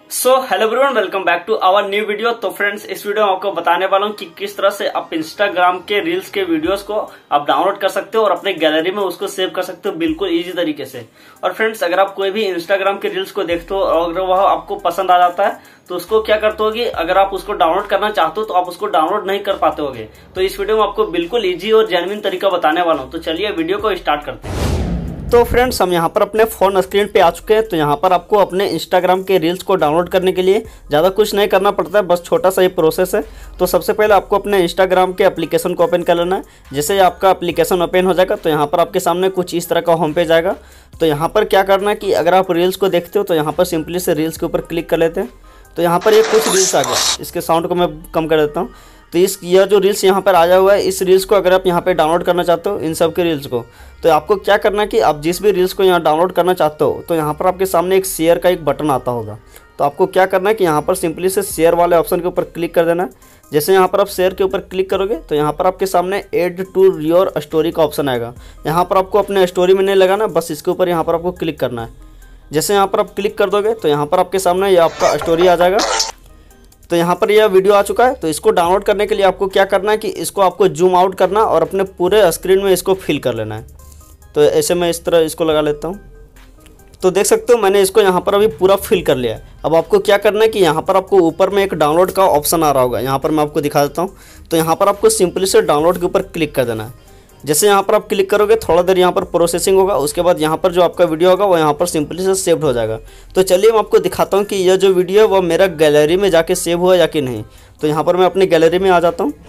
Hello everyone, welcome back to our new video. तो friends, इस video में आपको बताने वाला हूँ कि किस तरह से आप इंस्टाग्राम के रील्स के वीडियोस को आप डाउनलोड कर सकते हो और अपने गैलरी में उसको सेव कर सकते हो बिल्कुल इजी तरीके से। और फ्रेंड्स, अगर आप कोई भी इंस्टाग्राम के रील्स को देखते हो और अगर वह आपको पसंद आ जाता है तो उसको क्या करते होगे, अगर आप उसको डाउनलोड करना चाहते हो तो आप उसको डाउनलोड नहीं कर पाते होगे। तो इस वीडियो में आपको बिल्कुल ईजी और जेन्युइन तरीका बताने वाला हूँ। तो चलिए वीडियो को स्टार्ट करते हैं। तो फ्रेंड्स, हम यहाँ पर अपने फ़ोन स्क्रीन पे आ चुके हैं। तो यहाँ पर आपको अपने इंस्टाग्राम के रील्स को डाउनलोड करने के लिए ज़्यादा कुछ नहीं करना पड़ता है, बस छोटा सा ये प्रोसेस है। तो सबसे पहले आपको अपने इंस्टाग्राम के एप्लीकेशन को ओपन कर लेना है। जैसे ही आपका एप्लीकेशन ओपन हो जाएगा तो यहाँ पर आपके सामने कुछ इस तरह का होम पेज आएगा। तो यहाँ पर क्या करना है कि अगर आप रील्स को देखते हो तो यहाँ पर सिंपली से रील्स के ऊपर क्लिक कर लेते हैं। तो यहाँ पर ये कुछ रील्स आ गया, इसके साउंड को मैं कम कर देता हूँ। तो यह जो रील्स यहाँ पर आया हुआ है, इस रील्स को अगर आप यहाँ पे डाउनलोड करना चाहते हो, इन सब के रील्स को, तो आपको क्या करना है कि आप जिस भी रील्स को यहाँ डाउनलोड करना चाहते हो तो यहाँ पर आपके सामने एक शेयर का एक बटन आता होगा। तो आपको क्या करना है कि यहाँ पर सिंपली से शेयर वाले ऑप्शन के ऊपर क्लिक कर देना है। जैसे यहाँ पर आप शेयर के ऊपर क्लिक करोगे तो यहाँ पर आपके सामने ऐड टू योर स्टोरी का ऑप्शन आएगा। यहाँ पर आपको अपने स्टोरी में नहीं लगाना, बस इसके ऊपर यहाँ पर आपको क्लिक करना है। जैसे यहाँ पर आप क्लिक कर दोगे तो यहाँ पर आपके सामने ये आपका स्टोरी आ जाएगा। तो यहाँ पर यह वीडियो आ चुका है। तो इसको डाउनलोड करने के लिए आपको क्या करना है कि इसको आपको जूम आउट करना और अपने पूरे स्क्रीन में इसको फिल कर लेना है। तो ऐसे मैं इस तरह इसको लगा लेता हूँ। तो देख सकते हो मैंने इसको यहाँ पर अभी पूरा फिल कर लिया है। अब आपको क्या करना है कि यहाँ पर आपको ऊपर में एक डाउनलोड का ऑप्शन आ रहा होगा, यहाँ पर मैं आपको दिखा देता हूँ। तो यहाँ पर आपको सिंपली से डाउनलोड के ऊपर क्लिक कर देना है। जैसे यहाँ पर आप क्लिक करोगे थोड़ा देर यहाँ पर प्रोसेसिंग होगा, उसके बाद यहाँ पर जो आपका वीडियो होगा वो यहाँ पर सिंपली से सेव्ड हो जाएगा। तो चलिए मैं आपको दिखाता हूँ कि यह जो वीडियो है वो मेरा गैलरी में जाके सेव हुआ या कि नहीं। तो यहाँ पर मैं अपनी गैलरी में आ जाता हूँ।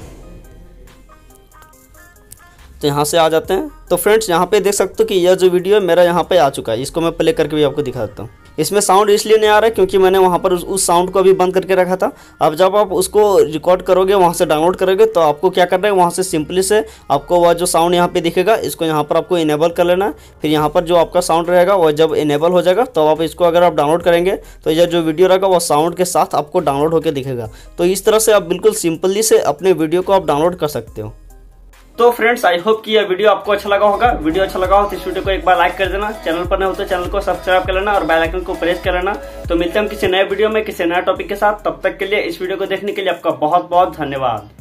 तो यहाँ से आ जाते हैं। तो फ्रेंड्स, यहाँ पे देख सकते हो कि यह जो वीडियो है मेरा यहाँ पे आ चुका है। इसको मैं प्ले करके भी आपको दिखा देता हूँ। इसमें साउंड इसलिए नहीं आ रहा है क्योंकि मैंने वहाँ पर उस साउंड को अभी बंद करके रखा था। अब जब आप उसको रिकॉर्ड करोगे, वहाँ से डाउनलोड करोगे, तो आपको क्या करना है, वहाँ से सिंपली से आपको वह जो साउंड यहाँ पे दिखेगा इसको यहाँ पर आपको इनेबल कर लेना है। फिर यहाँ पर जो आपका साउंड रहेगा वह जब इनेबल हो जाएगा तो आप इसको अगर आप डाउनलोड करेंगे तो यह जो वीडियो रहेगा वह साउंड के साथ आपको डाउनलोड होकर दिखेगा। तो इस तरह से आप बिल्कुल सिंपली से अपने वीडियो को आप डाउनलोड कर सकते हो। तो फ्रेंड्स, आई होप कि यह वीडियो आपको अच्छा लगा होगा। वीडियो अच्छा लगा हो तो इस वीडियो को एक बार लाइक कर देना। चैनल पर नहीं हो तो चैनल को सब्सक्राइब कर लेना और बेल आइकन को प्रेस कर लेना। तो मिलते हैं हम किसी नए वीडियो में किसी नए टॉपिक के साथ। तब तक के लिए इस वीडियो को देखने के लिए आपका बहुत बहुत धन्यवाद।